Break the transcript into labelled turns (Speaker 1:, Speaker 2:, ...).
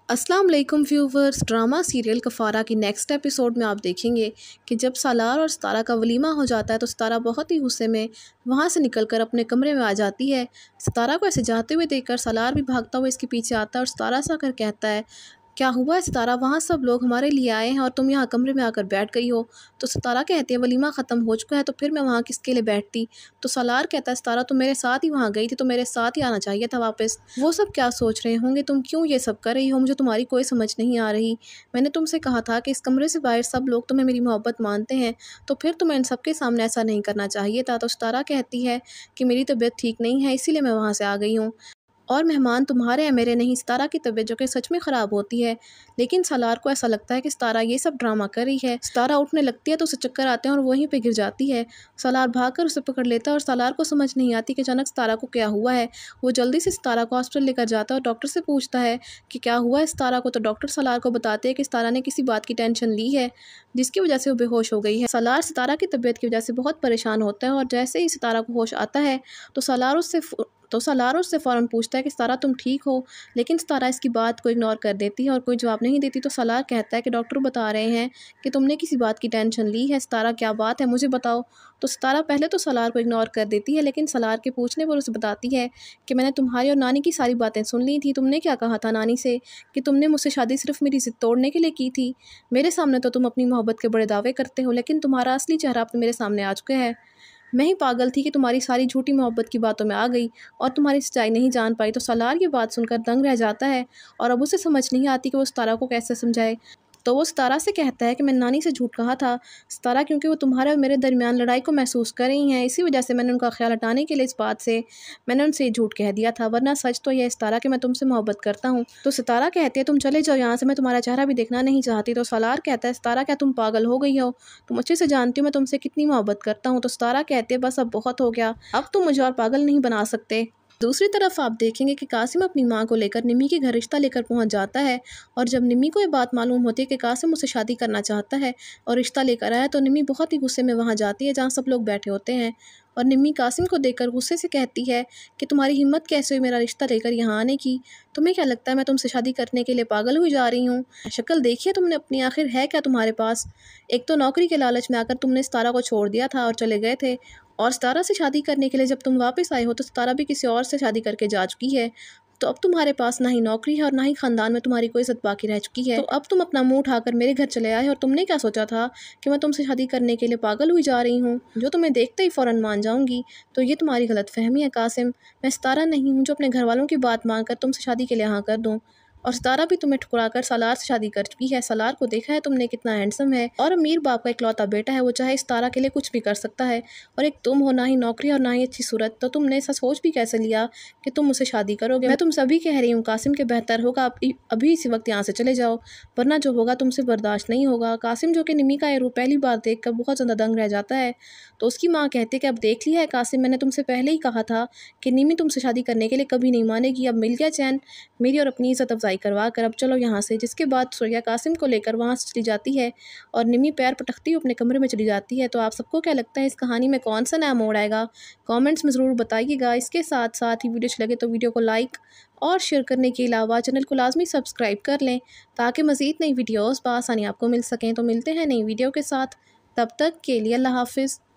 Speaker 1: अस्सलाम वालेकुम viewers. Drama serial कफ़ारा की नेक्स्ट एपिसोड में आप देखेंगे कि जब सालार और सितारा का वलीमा हो जाता है तो सितारा बहुत ही गुस्से में वहाँ से निकलकर अपने कमरे में आ जाती है। सितारा को ऐसे जाते हुए देखकर सालार भी भागता हुआ इसके पीछे आता है और सितारा से आकर कहता है, क्या हुआ है सितारा, वहाँ सब लोग हमारे लिए आए हैं और तुम यहाँ कमरे में आकर बैठ गई हो। तो सितारा कहती है, वलीमा ख़त्म हो चुका है तो फिर मैं वहाँ किसके लिए बैठती। तो सालार कहता है, सितारा तुम मेरे साथ ही वहाँ गई थी तो मेरे साथ ही आना चाहिए था वापस। वो सब क्या सोच रहे होंगे, तुम क्यों ये सब कर रही हो, मुझे तुम्हारी कोई समझ नहीं आ रही। मैंने तुमसे कहा था कि इस कमरे से बाहर सब लोग तुम्हें मेरी मोहब्बत मानते हैं तो फिर तुम्हें इन सबके सामने ऐसा नहीं करना चाहिए था। तो सितारा कहती है कि मेरी तबीयत ठीक नहीं है इसीलिए मैं वहाँ से आ गई हूँ और मेहमान तुम्हारे हैं मेरे नहीं। सितारा की तबीयत जो कि सच में ख़राब होती है, लेकिन सालार को ऐसा लगता है कि सितारा ये सब ड्रामा कर रही है। सितारा उठने लगती है तो उसे चक्कर आते हैं और वहीं पे गिर जाती है। सालार भागकर उसे पकड़ लेता है और सालार को समझ नहीं आती कि अचानक सितारा को क्या हुआ है। वो जल्दी से सितारा को हॉस्पिटल लेकर जाता है और डॉक्टर से पूछता है कि क्या हुआ है सितारा को। तो डॉक्टर सालार को बताते हैं कि सितारा ने किसी बात की टेंशन ली है जिसकी वजह से वो बेहोश हो गई है। सालार सितारा की तबीयत की वजह से बहुत परेशान होता है और जैसे ही सितारा को होश आता है तो सालार उससे फ़ौरन पूछता है कि सितारा तुम ठीक हो, लेकिन सितारा इसकी बात को इग्नोर कर देती है और कोई जवाब नहीं देती। तो सालार कहता है कि डॉक्टर बता रहे हैं कि तुमने किसी बात की टेंशन ली है, सितारा क्या बात है मुझे बताओ। तो सितारा पहले तो सालार को इग्नोर कर देती है, लेकिन सालार के पूछने पर उसे बताती है कि मैंने तुम्हारी और नानी की सारी बातें सुन ली थी। तुमने क्या कहा था नानी से कि तुमने मुझसे शादी सिर्फ मेरी ज़िद तोड़ने के लिए की थी। मेरे सामने तो तुम अपनी मोहब्बत के बड़े दावे करते हो, लेकिन तुम्हारा असली चेहरा अब मेरे सामने आ चुका है। मैं ही पागल थी कि तुम्हारी सारी झूठी मोहब्बत की बातों में आ गई और तुम्हारी सच्चाई नहीं जान पाई। तो सालार ये बात सुनकर दंग रह जाता है और अब उसे समझ नहीं आती कि वो सितारा को कैसे समझाए। तो वो सितारा से कहता है कि मैंने नानी से झूठ कहा था सितारा, क्योंकि वो तुम्हारे और मेरे दरमियान लड़ाई को महसूस कर रही हैं, इसी वजह से मैंने उनका ख्याल हटाने के लिए इस बात से मैंने उनसे ये झूठ कह दिया था, वरना सच तो यह सितारा कि मैं तुमसे मोहब्बत करता हूँ। तो सितारा कहती है, तुम चले जाओ यहाँ से, मैं तुम्हारा चेहरा भी देखना नहीं चाहती। तो सालार कहता है, सितारा क्या तुम पागल हो गई हो, तुम अच्छे से जानती हो मैं तुमसे कितनी मोहब्बत करता हूँ। तो सितारा कहती है, बस अब बहुत हो गया, अब तुम मुझे और पागल नहीं बना सकते। दूसरी तरफ आप देखेंगे कि कासिम अपनी मां को लेकर निमी के घर रिश्ता लेकर पहुंच जाता है और जब निमी को ये बात मालूम होती है कि कासिम उसे शादी करना चाहता है और रिश्ता लेकर आया तो निमी बहुत ही गुस्से में वहां जाती है जहां सब लोग बैठे होते हैं और निमी कासिम को देखकर गुस्से से कहती है कि तुम्हारी हिम्मत कैसे हुई मेरा रिश्ता लेकर यहाँ आने की, तुम्हें क्या लगता है मैं तुमसे शादी करने के लिए पागल हुई जा रही हूँ। शक्ल देखिए तुमने अपनी, आखिर है क्या तुम्हारे पास। एक तो नौकरी के लालच में आकर तुमने सितारा को छोड़ दिया था और चले गए थे, और सितारा से शादी करने के लिए जब तुम वापस आए हो तो सितारा भी किसी और से शादी करके जा चुकी है। तो अब तुम्हारे पास ना ही नौकरी है और ना ही ख़ानदान में तुम्हारी कोई इज्जत बाकी रह चुकी है। तो अब तुम अपना मुंह उठाकर मेरे घर चले आए और तुमने क्या सोचा था कि मैं तुमसे शादी करने के लिए पागल हुई जा रही हूँ, जो तुम्हें देखते ही फ़ौरन मान जाऊँगी। तो ये तुम्हारी गलतफहमी है कासिम, मैं सितारा नहीं हूँ जो अपने घर वालों की बात मानकर तुमसे शादी के लिए हाँ कर दूँ। और सितारा भी तुम्हें ठुकराकर सालार से शादी कर चुकी है। सालार को देखा है तुमने कितना हैंडसम है और अमीर बाप का इकलौता बेटा है, वो चाहे सितारा के लिए कुछ भी कर सकता है। और एक तुम हो, ना ही नौकरी और ना ही अच्छी सूरत, तो तुमने ऐसा सोच भी कैसे लिया कि तुम मुझसे शादी करोगे। मैं तुमसे अभी कह रही हूँ कासिम के बेहतर होगा अभी इसी वक्त यहाँ से चले जाओ, वरना जो होगा तुमसे बर्दाश्त नहीं होगा। कासिम जो कि निमी का ये रूप पहली बार देख कर बहुत ज़्यादा दंग रह जाता है। तो उसकी माँ कहती है कि अब देख लिया है कासिम, मैंने तुमसे पहले ही कहा था कि निमी तुमसे शादी करने के लिए कभी नहीं मानेगी। अब मिल गया चैन मेरी और अपनी इज्जत अफजाई करवा कर, अब चलो यहाँ से। जिसके बाद सूर्या कासिम को लेकर वहाँ से चली जाती है और निमी पैर पटकती हुई अपने कमरे में चली जाती है। तो आप सबको क्या लगता है इस कहानी में कौन सा नया मोड़ आएगा, कमेंट्स में ज़रूर बताइएगा। इसके साथ साथ ही वीडियो अच्छी लगे तो वीडियो को लाइक और शेयर करने के अलावा चैनल को लाजमी सब्सक्राइब कर लें ताकि मज़ीद नई वीडियोज़ बआसानी आपको मिल सकें। तो मिलते हैं नई वीडियो के साथ, तब तक के लिए अल्लाह हाफिज़।